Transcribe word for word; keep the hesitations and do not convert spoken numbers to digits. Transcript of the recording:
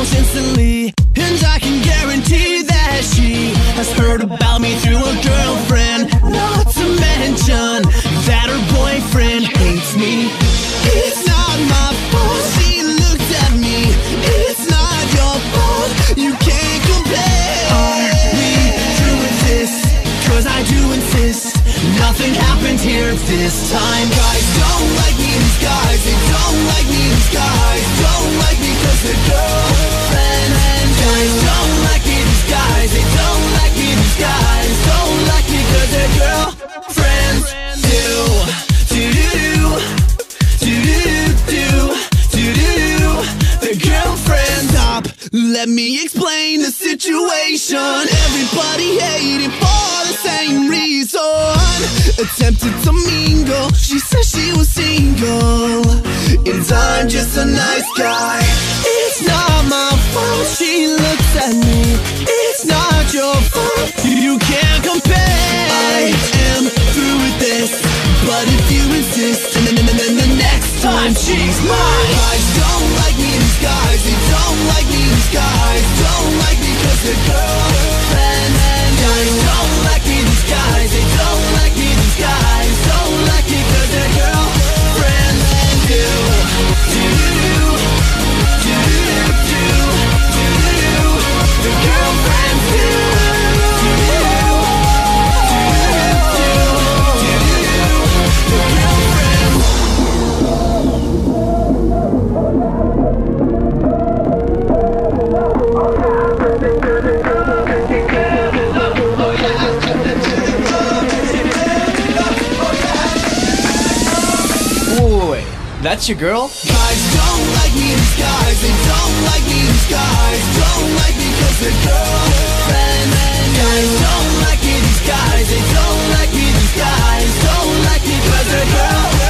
almost instantly. And I can guarantee that she has heard about me through a girlfriend. Not to mention that her boyfriend hates me. It's not my fault she looked at me. It's not your fault, you can't compare. Are we through with this? Cause I do insist nothing happened here this time. Guys don't like me, these guys, they don't like me, these guys don't like me cause they're girlfriends. Guys don't like me, these guys, they don't like me, these guys don't like me cause they're girlfriends. Do, do do do, do do do do, the girlfriend. Stop, let me explain the situation. Everybody hating for the same reason. Attempted to mingle, she said she was single, and I'm just a nice guy. It's not my fault she looks at me. It's not your fault, you can't compare. I am through with this, but if you insist, then, then, then the next time she's mine. Guys don't like me, these guys, they don't like me, these guys don't like me cause they're girlfriends. Guys don't like me, these guys, they don't like me, these guys don't like me cause they're girlfriends. Do, do, do, do, do, do, do, the girlfriends do, do, do, do, do, do, the girlfriends. Wait, that's your girl? Guys don't like me, these guys, they don't like me, these guys don't like me cause they're girlfriends. Guys don't like me, these guys, they don't like me, these guys don't like me cause they're girlfriends.